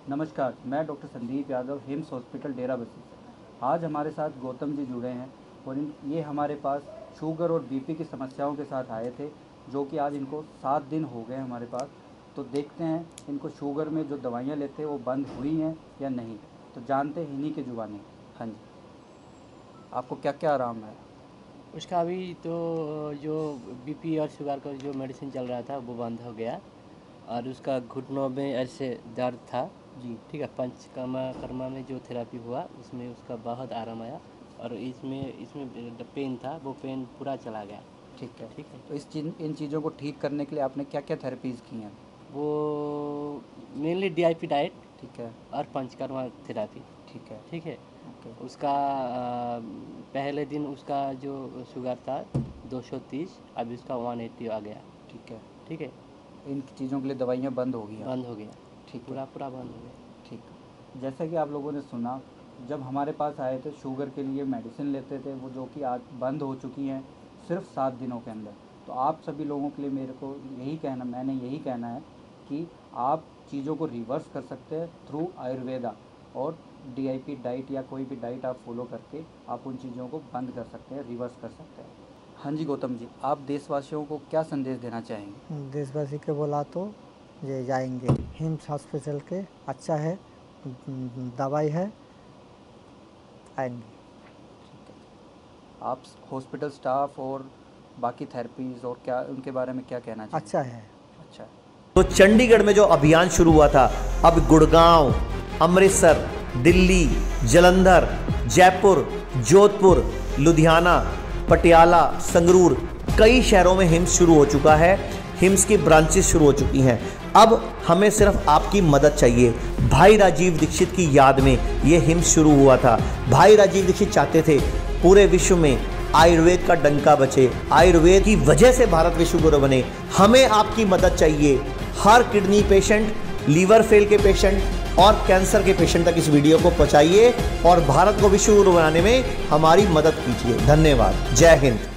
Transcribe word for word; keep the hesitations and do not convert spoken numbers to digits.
नमस्कार, मैं doctor Sandeep Yadav, HIMS hospital Dera Bassi से। आज हमारे साथ गौतम जी जुड़े हैं और इन ये हमारे पास शुगर और बीपी की समस्याओं के साथ आए थे, जो कि आज इनको सात दिन हो गए हमारे पास। तो देखते हैं इनको शुगर में जो दवाइयाँ लेते हैं वो बंद हुई हैं या नहीं, तो जानते हैं इन्हीं के जुबानी। हाँ जी, आपको क्या क्या आराम है? उसका अभी तो जो बीपी और शुगर का जो मेडिसिन चल रहा था वो बंद हो गया, और उसका घुटनों में ऐसे दर्द था जी ठीक है। पंचकर्मा कर्मा में जो थेरेपी हुआ उसमें उसका बहुत आराम आया, और इसमें इसमें पेन था वो पेन पूरा चला गया। ठीक है ठीक है, तो इस चीज इन चीज़ों को ठीक करने के लिए आपने क्या क्या थेरेपीज़ की हैं? वो मेनली डीआईपी डाइट ठीक है और पंचकर्मा थेरेपी। ठीक है ठीक है, ओके उसका आ, पहले दिन उसका जो शुगर था दो सौ तीस, अभी उसका एक सौ अस्सी आ गया। ठीक है ठीक है, इन चीज़ों के लिए दवाइयाँ बंद हो गई हैं? बंद हो गया, ठीक है पूरा पूरा बंद हो गया। ठीक। जैसा कि आप लोगों ने सुना, जब हमारे पास आए थे शुगर के लिए मेडिसिन लेते थे, वो जो कि आज बंद हो चुकी हैं सिर्फ सात दिनों के अंदर। तो आप सभी लोगों के लिए मेरे को यही कहना मैंने यही कहना है कि आप चीज़ों को रिवर्स कर सकते हैं थ्रू आयुर्वेदा, और डीआईपी डाइट या कोई भी डाइट आप फॉलो करके आप उन चीज़ों को बंद कर सकते हैं, रिवर्स कर सकते हैं। हाँ जी गौतम जी, आप देशवासियों को क्या संदेश देना चाहेंगे? देशवासी के बोला तो ये जाएंगे हिम्स हॉस्पिटल के, अच्छा है, दवाई है, आएंगे। आप हॉस्पिटल स्टाफ और बाकी थेरेपीज़ और क्या उनके बारे में क्या कहना चाहिए? अच्छा है। अच्छा। तो चंडीगढ़ में जो अभियान शुरू हुआ था, अब गुड़गांव, अमृतसर, दिल्ली, जालंधर, जयपुर, जोधपुर, लुधियाना, पटियाला, संगरूर, कई शहरों में हिम्स शुरू हो चुका है। हिम्स की ब्रांचेस शुरू हो चुकी हैं। अब हमें सिर्फ आपकी मदद चाहिए। भाई राजीव दीक्षित की याद में ये हिम्स शुरू हुआ था। भाई राजीव दीक्षित चाहते थे पूरे विश्व में आयुर्वेद का डंका बचे, आयुर्वेद की वजह से भारत विश्व गुरु बने। हमें आपकी मदद चाहिए। हर किडनी पेशेंट, लीवर फेल के पेशेंट और कैंसर के पेशेंट तक इस वीडियो को पहुंचाइए और भारत को विश्व गुरु बनाने में हमारी मदद कीजिए। धन्यवाद। जय हिंद।